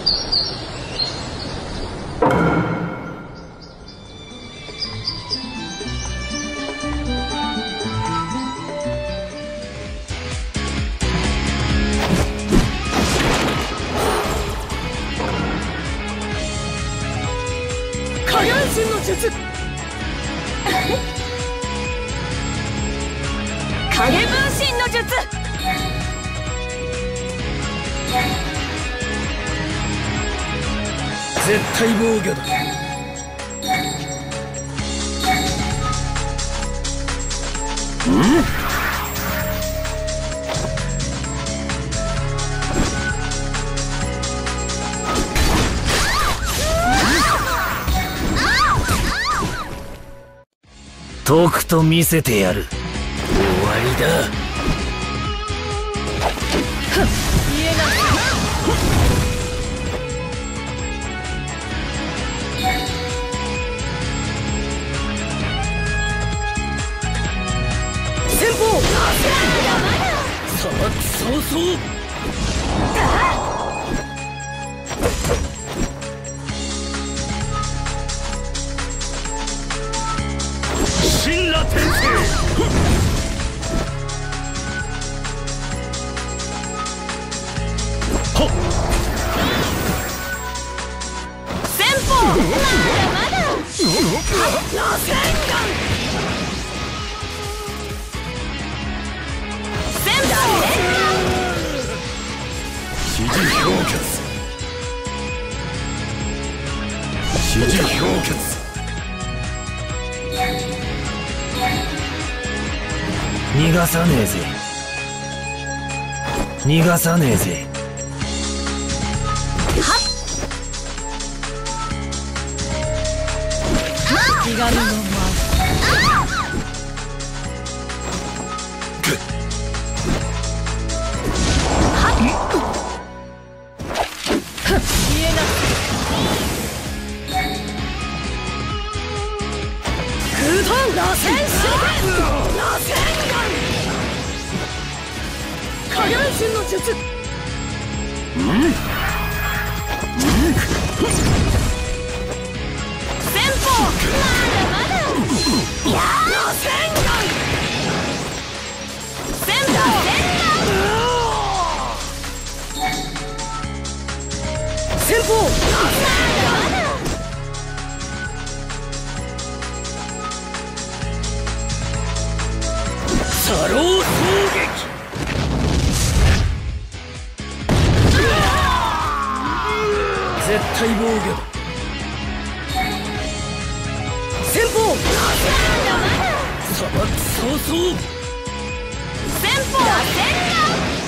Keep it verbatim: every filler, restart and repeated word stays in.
身の術影分身の術絶対防御だ。うんとくと見せてやる。終わりだ。 見えない。先方さばく早々。神羅転生。はっ先方まだまだ螺旋丸先方指示氷結。指示氷結。逃がさねえぜ。逃がさねえぜ。 はっ気軽の前見えな空洞螺旋手螺旋丸影分身の術うん先方まだまだいや螺旋丸先方先方まだまだサロー衝撃。絶対防御だ。 先方さばく早々。 先方螺旋丸